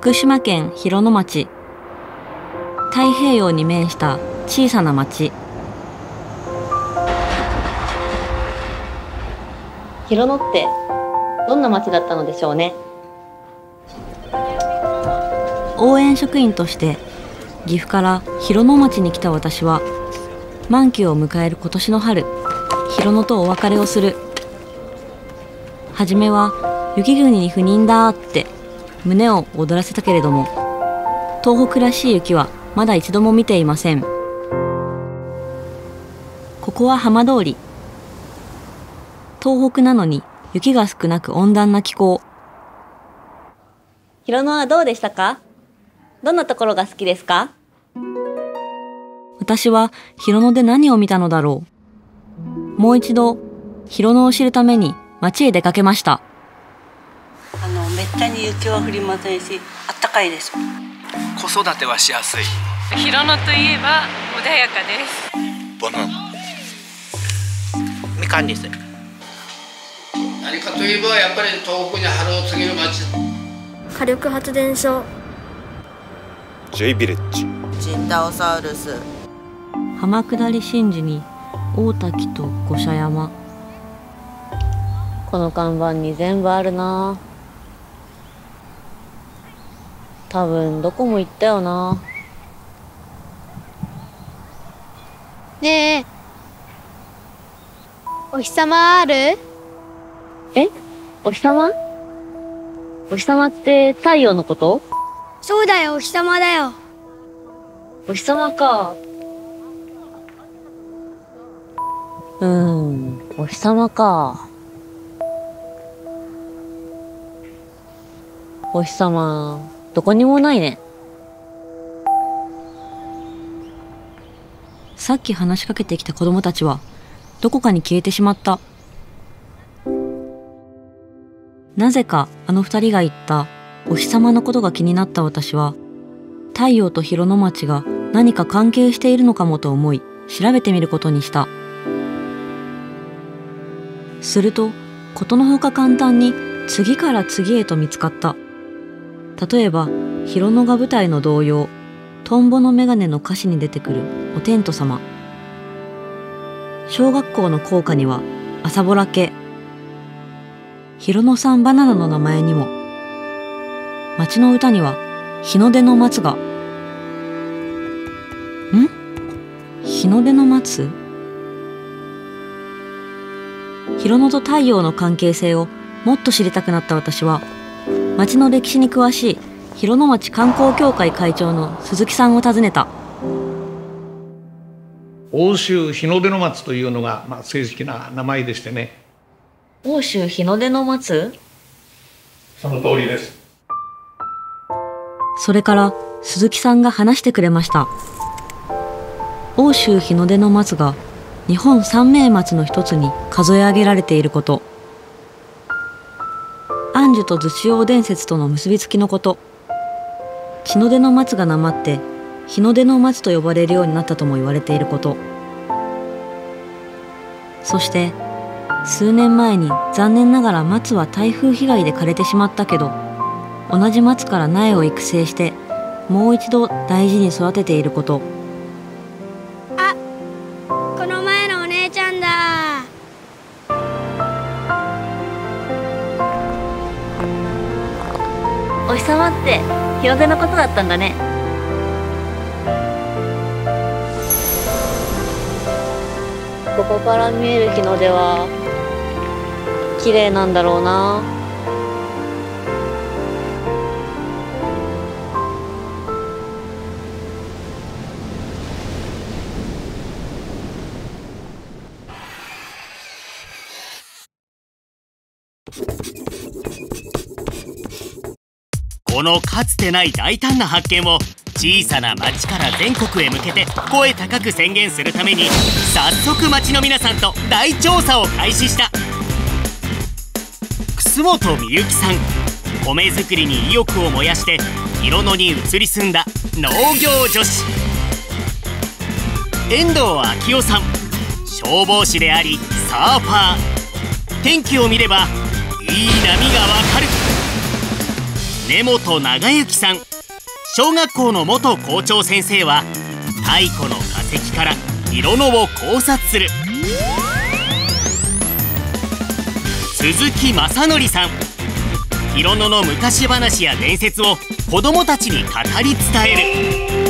福島県広野町。太平洋に面した小さな町。広野ってどんな町だったのでしょうね。応援職員として岐阜から広野町に来た私は、満期を迎える今年の春、広野とお別れをする。はじめは雪国に赴任だって胸を躍らせたけれども、東北らしい雪はまだ一度も見ていません。ここは浜通り。東北なのに雪が少なく温暖な気候。広野はどうでしたか？どんなところが好きですか？私は広野で何を見たのだろう。もう一度広野を知るために町へ出かけました。 めったに雪は降りませんし、あったかいです。 子育てはしやすい。 広野といえば穏やかです。 バナナ、みかんです。 何かといえばやっぱり東北に春を告げる町。 火力発電所。 J ビレッジ。 チンタオサウルス。 浜下り神事に大滝と五社山。この看板に全部あるな。多分どこも行ったよな。 ねえ、お日様ある？ え？お日様？お日様って太陽のこと？ そうだよ、お日様だよ。 お日様か。お日様か。お日様、どこにもないね。さっき話しかけてきた子供たちは、どこかに消えてしまった。なぜかあの二人が言ったお日様のことが気になった私は、太陽と広野町が何か関係しているのかもと思い、調べてみることにした。すると、ことのほか簡単に次から次へと見つかった。例えば、広野が舞台の童謡、トンボのメガネの歌詞に出てくるお天道様。小学校の校歌には朝ぼら家。広野産バナナの名前にも。町の歌には日の出の松が。日の出の松？広野と太陽の関係性をもっと知りたくなった私は、町の歴史に詳しい広野町観光協会会長の鈴木さんを訪ねた。 奥州日の出の松というのが、正式な名前でしてね。 奥州日の出の松？ その通りです。 それから鈴木さんが話してくれました。奥州日の出の松が日本三名松の一つに数え上げられていること。安寿と逗子王伝説との結びつきのこと。血の出の松がなまって日の出の松と呼ばれるようになったとも言われていること。そして数年前に残念ながら松は台風被害で枯れてしまったけど、同じ松から苗を育成してもう一度大事に育てていること。 あ、この前のお姉ちゃんだ。 お日様って日の出のことだったんだね。ここから見える日の出は綺麗なんだろうな。 このかつてない大胆な発見を小さな町から全国へ向けて声高く宣言するために、早速町の皆さんと大調査を開始した。楠本美幸さん、米作りに意欲を燃やして広野に移り住んだ農業女子。遠藤昭夫さん、消防士でありサーファー。天気を見ればいい波がわかる。 根本長之さん。小学校の元校長先生は太古の化石から広野を考察する。鈴木正則さん。広野の昔話や伝説を子どもたちに語り伝える。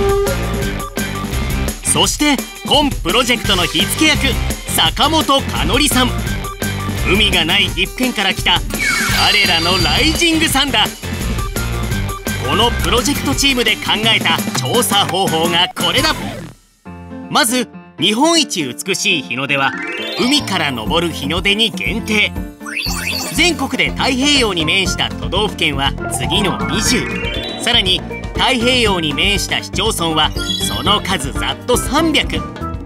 そして今プロジェクトの火付け役、坂本香織さん。海がない岐阜県から来た彼らのライジングさんだ。このプロジェクトチームで考えた調査方法がこれだ。まず日本一美しい日の出は海から昇る日の出に限定。全国で太平洋に面した都道府県は次の20。さらに太平洋に面した市町村はその数ざっと300。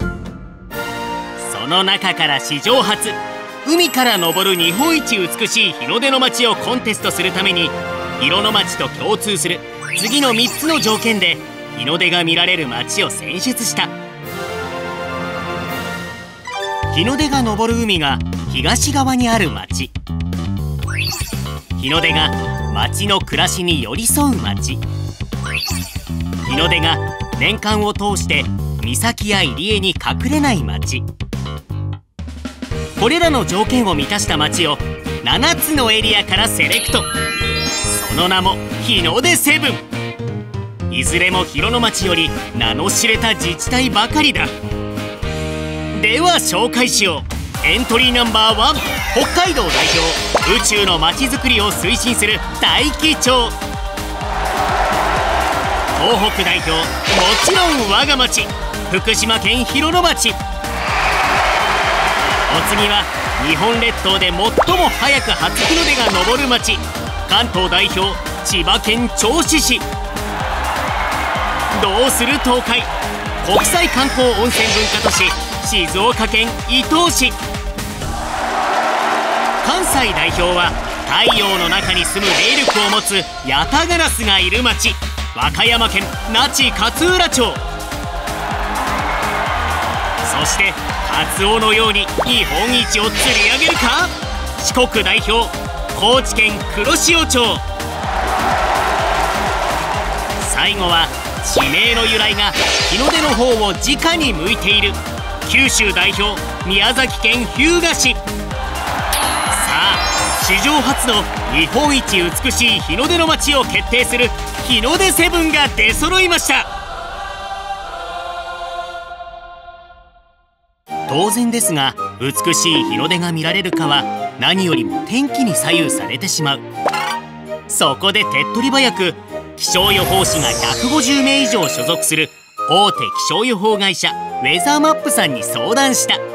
その中から史上初、海から昇る日本一美しい日の出の街をコンテストするために、広野町と共通する次の3つの条件で日の出が見られる町を選出した。日の出が昇る海が東側にある町。日の出が町の暮らしに寄り添う町。日の出が年間を通して岬や入り江に隠れない町。これらの条件を満たした町を7つのエリアからセレクト。その名も日の出セブン。いずれも広野町より名の知れた自治体ばかりだ。では紹介しよう。エントリーナンバー1、北海道代表、宇宙のまちづくりを推進する大樹町。東北代表、もちろん我が町、福島県広野町。お次は日本列島で最も早く初日の出が昇る町、関東代表、千葉県銚子市。どうする東海、国際観光温泉文化都市、静岡県伊東市。関西代表は太陽の中に住む霊力を持つヤタガラスがいる町、和歌山県那智勝浦町。そしてカツオのように日本一を釣り上げるか、四国代表、高知県黒潮町。最後は地名の由来が日の出の方を直に向いている九州代表、宮崎県日向市。さあ、史上初の日本一美しい日の出の街を決定する日の出セブンが出揃いました。当然ですが、美しい日の出が見られるかは何よりも天気に左右されてしまう。そこで手っ取り早く気象予報士が150名以上所属する大手気象予報会社ウェザーマップさんに相談した。 は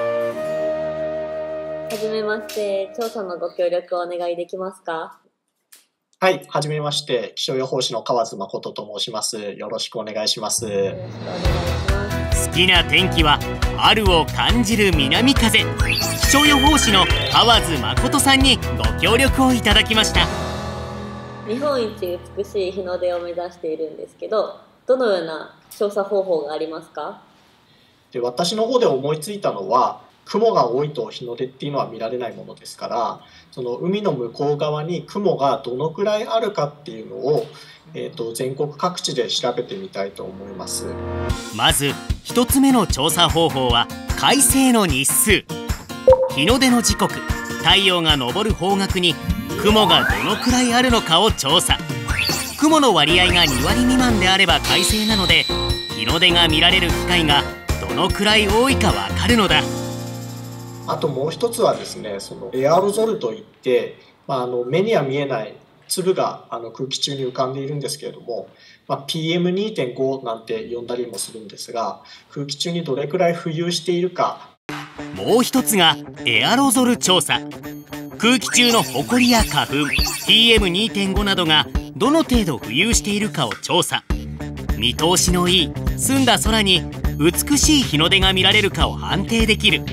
じめまして、調査のご協力をお願いできますか？ はい、はじめまして、気象予報士の川津誠と申します。よろしくお願いします。 よろしくお願いします。 好きな天気は春を感じる南風。気象予報士の川津誠さんにご協力をいただきました。 日本一美しい日の出を目指しているんですけど、どのような調査方法がありますか？ で、私の方で思いついたのは、雲が多いと日の出っていうのは見られないものですから、その海の向こう側に雲がどのくらいあるかっていうのを、全国各地で調べてみたいと思います。 まず一つ目の調査方法は快晴の日数。日の出の時刻、太陽が昇る方角に雲がどのくらいあるのかを調査。雲の割合が2割未満であれば快晴なので、日の出が見られる機会がどのくらい多いかわかるのだ。 あともう一つはですね、そのエアロゾルといって、目には見えない粒が空気中に浮かんでいるんですけれども、PM2.5 なんて呼んだりもするんですが、空気中にどれくらい浮遊しているか。 もう一つがエアロゾル調査。空気中のホコリや花粉 PM2.5 などがどの程度浮遊しているかを調査。見通しのいい澄んだ空に美しい日の出が見られるかを判定できる。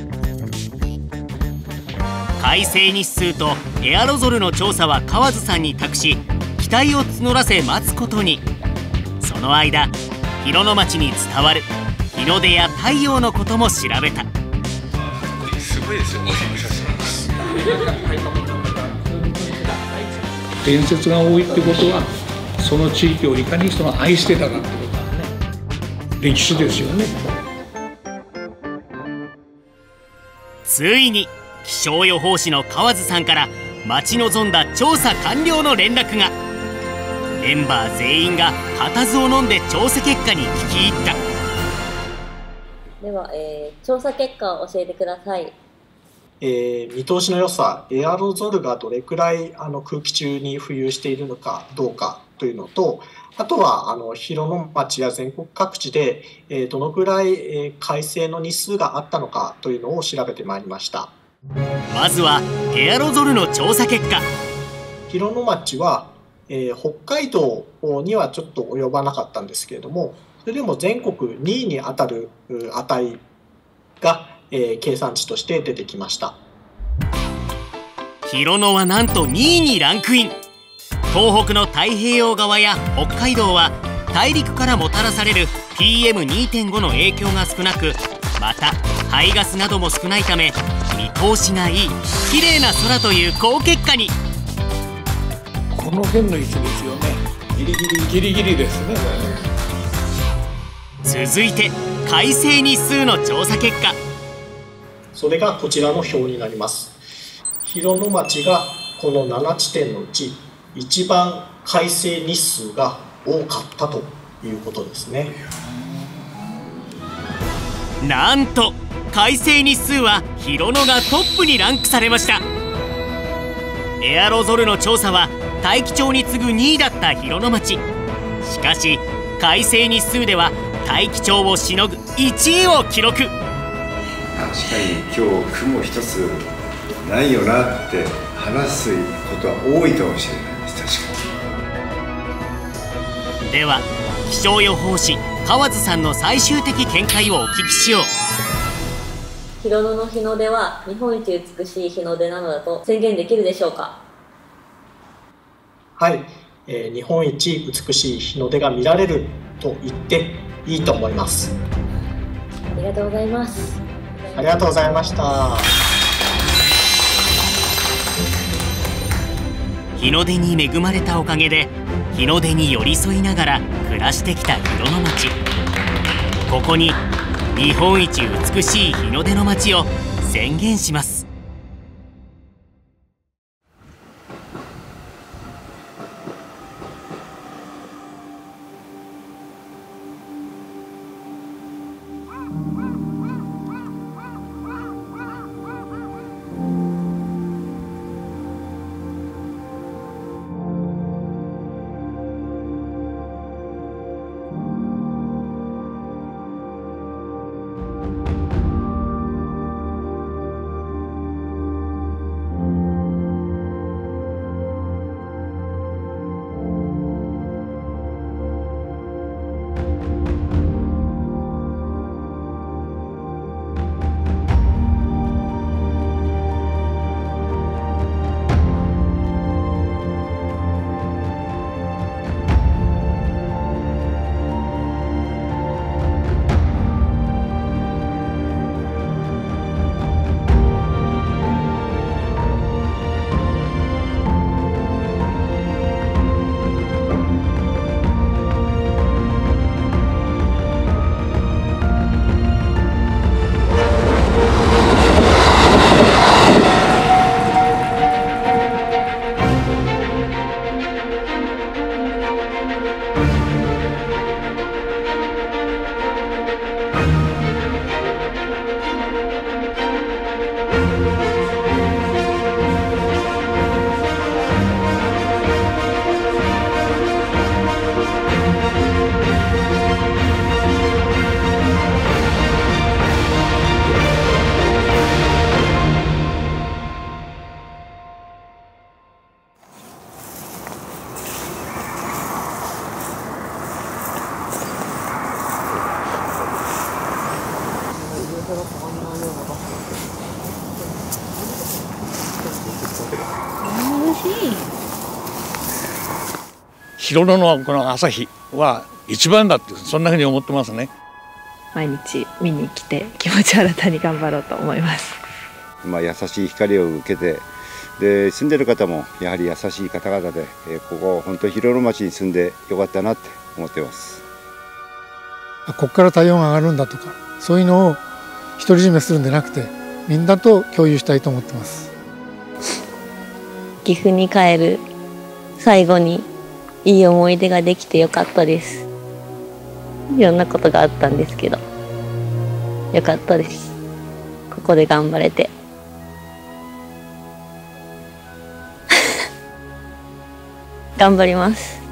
快晴日数とエアロゾルの調査は川津さんに託し、期待を募らせ待つことに。その間、広野町に伝わる日の出や太陽のことも調べた。 すごいですよ、写真。 伝説が多いってことは、その地域をいかに人が愛してたかってことだね。歴史ですよね。 ついに気象予報士の河津さんから待ち望んだ調査完了の連絡が。メンバー全員が固唾を飲んで調査結果に聞き入った。 では、調査結果を教えてください。 見通しの良さ、エアロゾルがどれくらい空気中に浮遊しているのかどうかというのと、あとは広野町や全国各地で、どのくらい、快晴の日数があったのかというのを調べてまいりました。 まずはエアロゾルの調査結果。 広野町は、北海道にはちょっと及ばなかったんですけれども、それでも全国2位にあたる値が、計算値として出てきました。 広野はなんと2位にランクイン。東北の太平洋側や北海道は大陸からもたらされる PM2.5 の影響が少なく、また排ガスなども少ないため見通しがいい綺麗な空という好結果に。 この辺の位置ですよね。ギリギリですね。 続いて快晴日数の調査結果。 それがこちらの表になります。広野町がこの7地点のうち一番快晴日数が多かったということですね。 なんと快晴日数は広野がトップにランクされました。エアロゾルの調査は大樹町に次ぐ2位だった広野町。しかし快晴日数では大樹町をしのぐ1位を記録。 確かに今日雲一つないよなって話すことは多いかもしれないです。確かに。では気象予報士河津さんの最終的見解をお聞きしよう。 広野の日の出は日本一美しい日の出なのだと宣言できるでしょうか。 はい、日本一美しい日の出が見られると言っていいと思います。 ありがとうございます。 ありがとうございました。 日の出に恵まれたおかげで日の出に寄り添いながら暮らしてきた広野町。ここに日本一美しい日の出の町を宣言します。 広野のこの朝日は一番だって、そんなふうに思ってますね。 毎日見に来て気持ち新たに頑張ろうと思います。 優しい光を受けてで住んでる方もやはり優しい方々で、ここ本当広野町に住んでよかったなって思ってます。 ここから体温が上がるんだとか、そういうのを独り占めするんでなくて、みんなと共有したいと思ってます。 岐阜に帰る最後にいい思い出ができてよかったです。いろんなことがあったんですけど、よかったです。ここで頑張れて。頑張ります。